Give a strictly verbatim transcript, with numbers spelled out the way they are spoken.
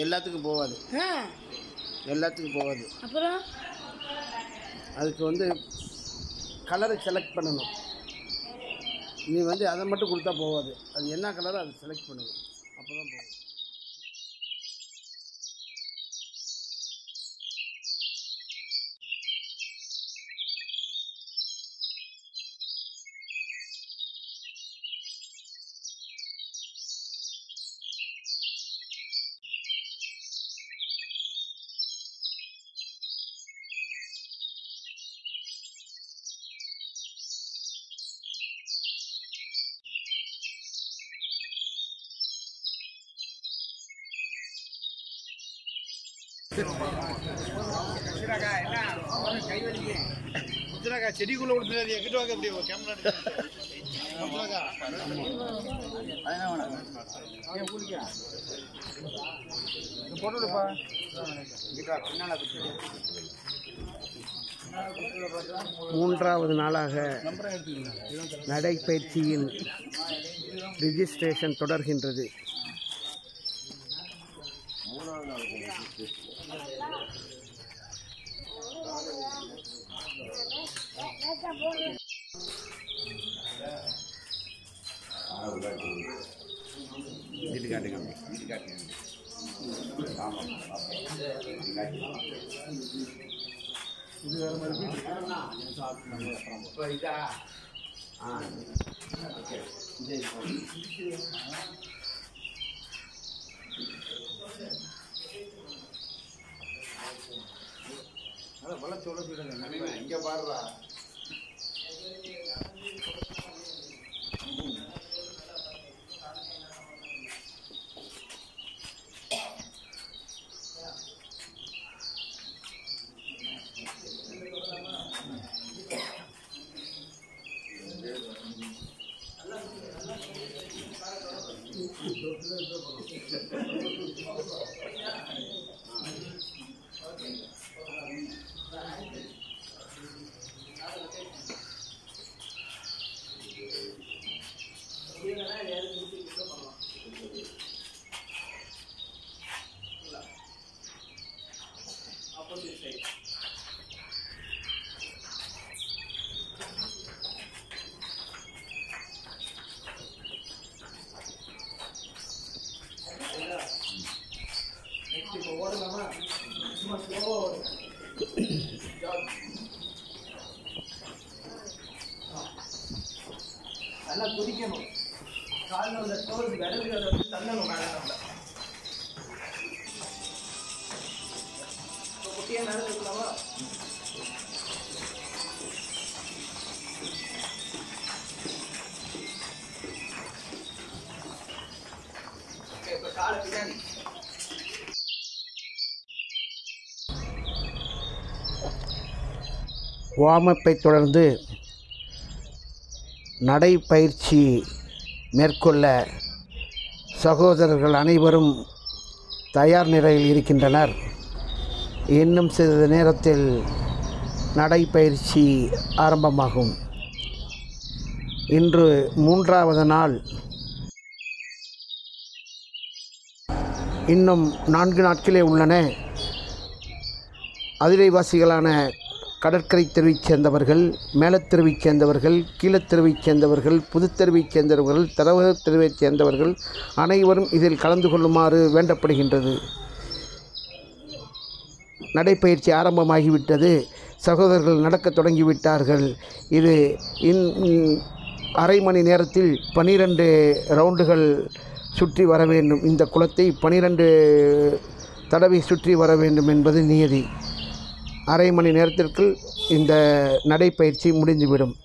எல்லாத்துக்கும் போகாது, எல்லாத்துக்கும் போகாது. அப்புறம் அதுக்கு வந்து கலரை செலக்ட் பண்ணணும். நீ வந்து அதை மட்டும் கொடுத்தா போகாது, அது என்ன கலரோ அதை செலக்ட் பண்ணணும், அப்போ தான் போகும். செடிக்குள்ள கொடுத்துருக்காரு எங்கிட்ட வாங்க எப்படி கேமரா போட்டுப்பா. மூன்றாவது நாளாக நடைப்பயிற்சியின் ரிஜிஸ்ட்ரேஷன் தொடர்கின்றது. இங்க பாருடா, நல்லா குதிக்கணும். காலில் உள்ள தோல் விரல்களை வந்து தள்ளணும் மேலே. நம்ம குட்டியாக நடந்துக்கலாமா? இப்போ காலை பின்னாடி வார்மப்பை தொடர்ந்து நடைப்பயிற்சி மேற்கொள்ள சகோதரர்கள் அனைவரும் தயார் நிலையில் இருக்கின்றனர். இன்னும் சிறிது நேரத்தில் நடைப்பயிற்சி ஆரம்பமாகும். இன்று மூன்றாவது நாள். இன்னும் நான்கு நாட்களே உள்ளன. அதிரைவாசிகளான கடற்கரை தெருவைச் சேர்ந்தவர்கள், மேலத்தெருவைச் சேர்ந்தவர்கள், கீழத்தெருவைச் சேர்ந்தவர்கள், புதுத்தெருவைச் சேர்ந்தவர்கள், தரவக தெருவைச் சேர்ந்தவர்கள் அனைவரும் இதில் கலந்து கொள்ளுமாறு வேண்டப்படுகின்றது. நடைப்பயிற்சி ஆரம்பமாகிவிட்டது. சகோதரர்கள் நடக்க தொடங்கிவிட்டார்கள். இது இன் அரை மணி நேரத்தில் பனிரெண்டு ரவுண்டுகள் சுற்றி வர வேண்டும். இந்த குளத்தை பனிரெண்டு தடவை சுற்றி வர வேண்டும் என்பது நியதி. அரை மணி நேரத்திற்குள் இந்த நடைப்பயிற்சி முடிந்துவிடும்.